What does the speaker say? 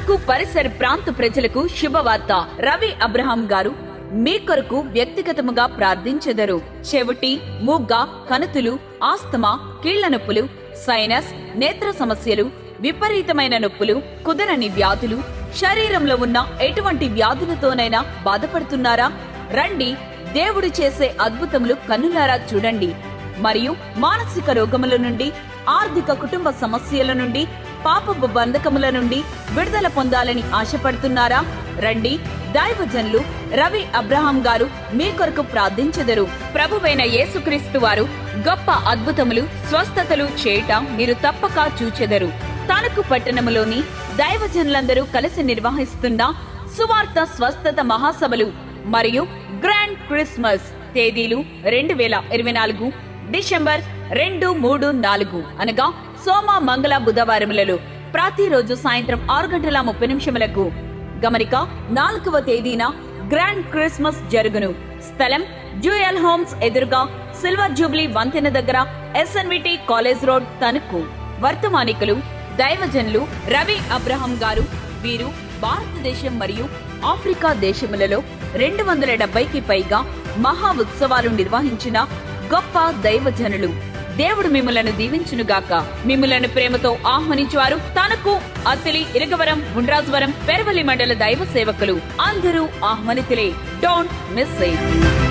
తణుకు పరిసర ప్రాంత ప్రజలకు శుభవార్త. రవి అబ్రహాం గారు మీ కొరకు వ్యక్తిగతముగా ప్రార్థించెదరు. చెవిటి, మూగ్గ, కణుతులు, ఆస్తమా, కీళ్ల నొప్పులు, సైనస్, నేత్ర సమస్యలు, విపరీతమైన నొప్పులు, కుదరని వ్యాధులు, శరీరంలో ఉన్న ఎటువంటి వ్యాధులతోనైనా బాధపడుతున్నారా? రండి, దేవుడు చేసే అద్భుతములు కన్నులారా చూడండి. మరియు మానసిక రోగముల నుండి, ఆర్థిక కుటుంబ సమస్యల నుండి, పాపపు బంధకముల నుండి విడుదల పొందాలని ఆశపడుతున్నారా? రండి, దైవజనులు రవి అబ్రహాం గారు మీ కొరకు ప్రార్థించెదరు. ప్రభువైన యేసుక్రీస్తు వారు గొప్ప అద్భుతములు, స్వస్థతలు చేయటం మీరు తప్పక చూచెదరు. తణుకు పట్టణములోని దైవజనులందరూ కలిసి నిర్వహిస్తున్న సువార్త స్వస్థత మహాసభలు మరియు గ్రాండ్ క్రిస్మస్ తేదీలు 2024 డిసెంబర్ 2, 3, 4 అనగా సోమ, మంగళ, బుధవారములలో ప్రతిరోజు సాయంత్రం 6:30 గమనిక. 4వ తేదీన గ్రాండ్ క్రిస్మస్ జరుగును. స్థలం జ్యూయల్ హోమ్స్ ఎదురుగా సిల్వర్ జూబ్లీ వంతెన దగ్గర, SNVT కాలేజ్ రోడ్, తణుకు. వర్తమానికులు దైవజనులు రవి అబ్రహాం గారు. వీరు భారతదేశం మరియు ఆఫ్రికా దేశములలో 270కి పైగా మహా ఉత్సవాలు నిర్వహించిన గొప్ప దైవజనులు. దేవుడు మిమ్ములను దీవించునుగాక. మిమ్ములను ప్రేమతో ఆహ్వానించువారు తణుకు, అత్తిలి, ఇరగవరం, గుండ్రాజవరం, పెరవలి మండల దైవ సేవకులు అందరూ ఆహ్వానితులే. Don't miss it.